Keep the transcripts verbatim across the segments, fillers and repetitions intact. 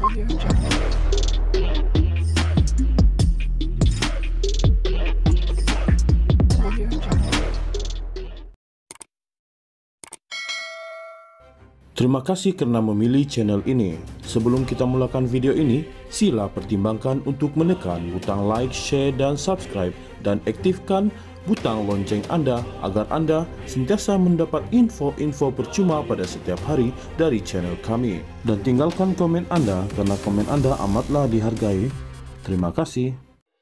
Audio Jungle. Audio Jungle. Terima kasih karena memilih channel ini. Sebelum kita mulakan video ini, sila pertimbangkan untuk menekan butang like, share, dan subscribe, dan aktifkan butang lonceng Anda agar Anda sentiasa mendapat info-info percuma pada setiap hari dari channel kami. Dan tinggalkan komen Anda karena komen Anda amatlah dihargai. Terima kasih.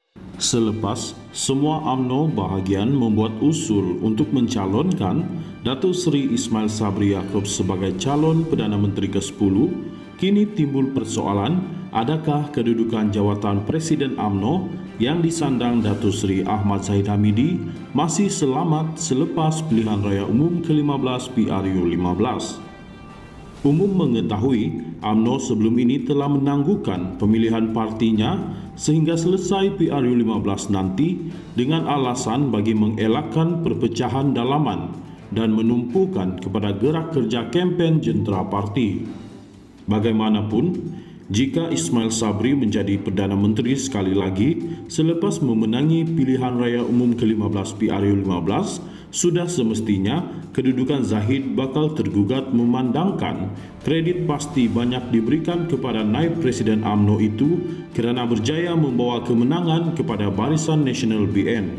Selepas semua U M N O bahagian membuat usul untuk mencalonkan Datuk Seri Ismail Sabri Yaakob sebagai calon Perdana Menteri ke sepuluh, kini timbul persoalan adakah kedudukan jawatan Presiden U M N O yang disandang Datuk Seri Ahmad Zahid Hamidi masih selamat selepas pilihan raya umum ke lima belas P R U lima belas. Umum mengetahui U M N O sebelum ini telah menangguhkan pemilihan partinya sehingga selesai P R U lima belas nanti dengan alasan bagi mengelakkan perpecahan dalaman dan menumpukan kepada gerak kerja kempen jentera parti. Bagaimanapun, jika Ismail Sabri menjadi Perdana Menteri sekali lagi selepas memenangi pilihan raya umum ke lima belas P R U lima belas, sudah semestinya kedudukan Zahid bakal tergugat memandangkan kredit pasti banyak diberikan kepada naib Presiden U M N O itu kerana berjaya membawa kemenangan kepada Barisan Nasional B N.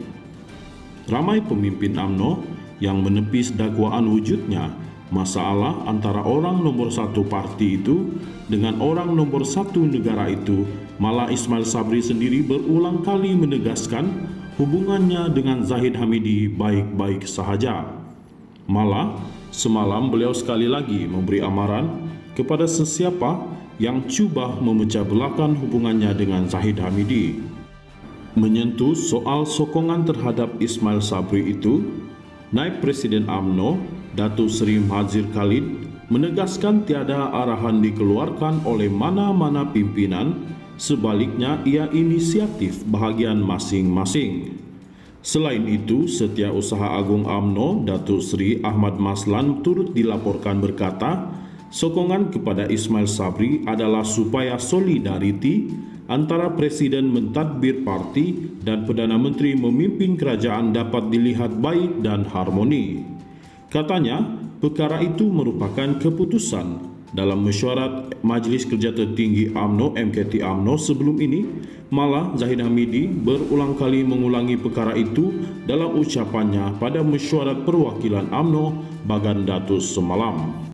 Ramai pemimpin U M N O yang menepis dakwaan wujudnya masalah antara orang nombor satu parti itu dengan orang nombor satu negara itu. Malah Ismail Sabri sendiri berulang kali menegaskan hubungannya dengan Zahid Hamidi baik-baik sahaja. Malah semalam beliau sekali lagi memberi amaran kepada sesiapa yang cuba memecah belahkan hubungannya dengan Zahid Hamidi. Menyentuh soal sokongan terhadap Ismail Sabri itu, Naib Presiden U M N O Datuk Seri Mahathir Khalid menegaskan tiada arahan dikeluarkan oleh mana-mana pimpinan, sebaliknya ia inisiatif bahagian masing-masing. Selain itu, Setiausaha Agung U M N O Datuk Seri Ahmad Maslan turut dilaporkan berkata, sokongan kepada Ismail Sabri adalah supaya solidariti antara Presiden mentadbir parti dan Perdana Menteri memimpin kerajaan dapat dilihat baik dan harmoni. Katanya, perkara itu merupakan keputusan dalam mesyuarat Majlis Kerja Tertinggi U M N O M K T U M N O sebelum ini. Malah Zahid Hamidi berulang kali mengulangi perkara itu dalam ucapannya pada mesyuarat perwakilan U M N O Bagan Datuk semalam.